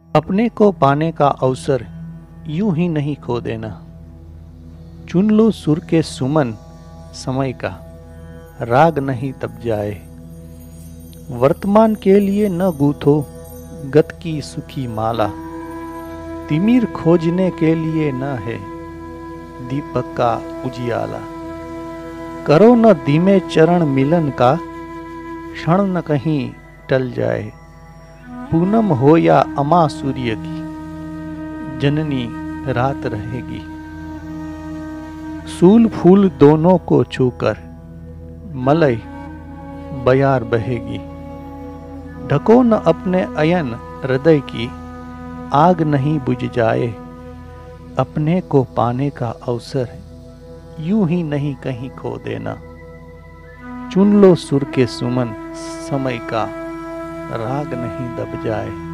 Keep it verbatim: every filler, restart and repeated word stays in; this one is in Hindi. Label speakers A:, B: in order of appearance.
A: अपने को पाने का अवसर यूं ही नहीं खो देना। चुन लो सुर के सुमन समय का, राग नहीं तब जाए। वर्तमान के लिए न गूथो गत की सुखी माला। तिमिर खोजने के लिए न है दीपक का उजियाला। करो न धीमे चरण मिलन का, क्षण न कहीं टल जाए। पूनम हो या अमा सूर्य की, जननी रात रहेगी। सूल फूल दोनों को छूकर मलय बयार बहेगी। ढको न अपने अयन हृदय की, आग नहीं बुझ जाए। अपने को पाने का अवसर यूं ही नहीं कहीं खो देना। चुन लो सुर के सुमन समय का, राग नहीं दब जाए।